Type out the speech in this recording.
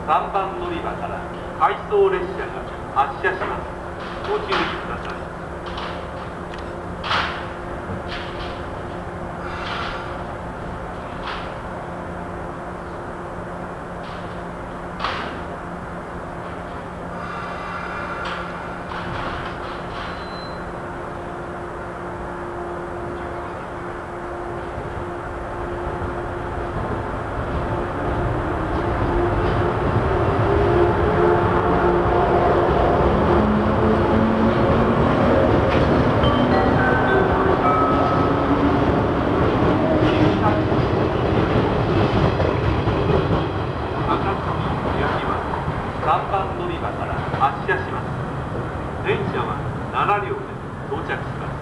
3番乗り場から回送列車が発車します。ご注意ください。3番乗り場から発車します。電車は7両で到着します。